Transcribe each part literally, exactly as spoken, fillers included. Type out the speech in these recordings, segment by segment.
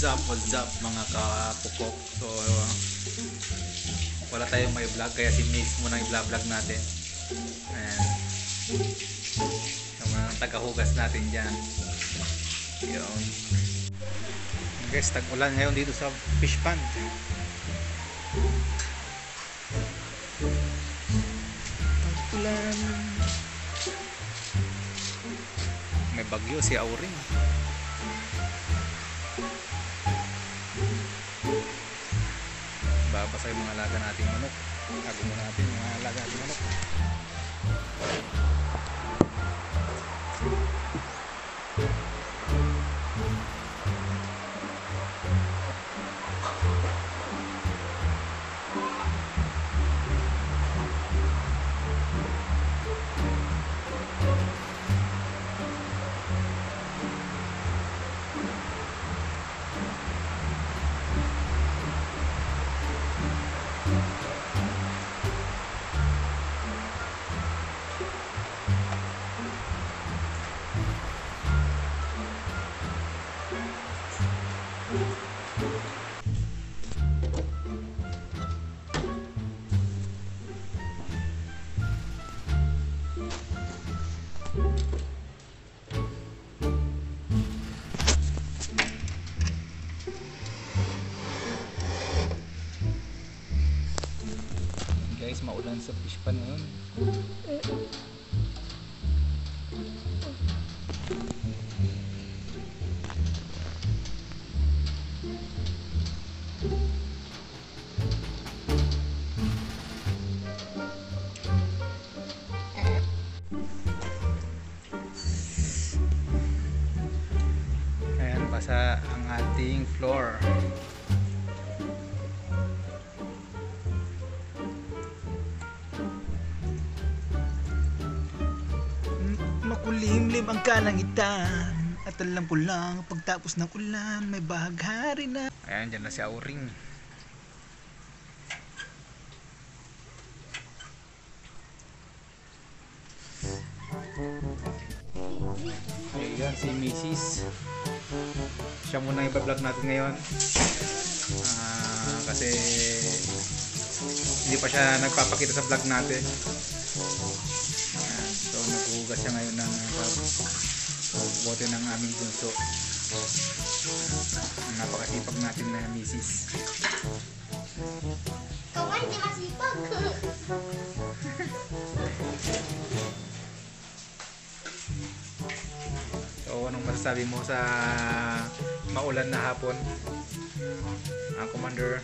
What's up, what's up mga kapukok. So wala tayong may vlog kaya si Miss muna yung vlog natin. Ayan. Yung mga tagahugas natin dyan. Yun. Guys, tag-ulan ngayon dito sa fish pond. Tag-ulan. May bagyo si Auring. Babasa yung mga alaga nating manok. Tago mo natin yung mga alaga nating manok. Guys, maulan sa fish pan ngayon. Ayan, basa ang ating floor. Makulimlim ang kalangitan at alam ko lang pagtapos ng ulan may bahaghari na. Ayan, dyan na si Auring. Ayan si Missus Siya muna yung vlog natin ngayon. uh, Kasi hindi pa siya nagpapakita sa vlog natin. So naghuhugas siya ngayon ng uh, bote ng aming bunso. Ang napakasipag natin na Missus Ikaw ay hindi masipag. So anong masasabi mo sa maulan na hapon, ang commander?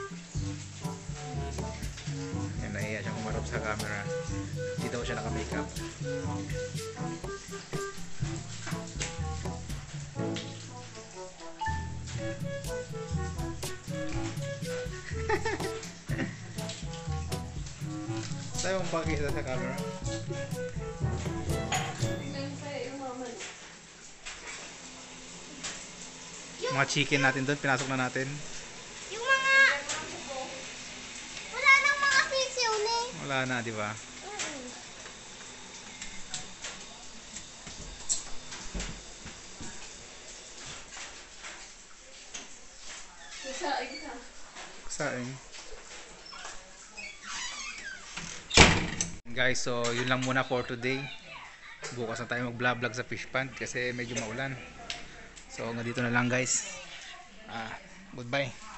Yan, nahiya siyang kumarap sa camera. Hindi daw siya naka-makeup. Sa'yo mong pakita sa camera. Mga chicken natin doon, pinasok na natin. Yung mga... Wala nang mga sisiw ni. Wala na, di ba? Kusain ka. Kusain. Guys, so yun lang muna for today. Bukas na tayo mag-vlog sa fish pond kasi medyo maulan. So hanggang dito na lang guys. Ah, goodbye.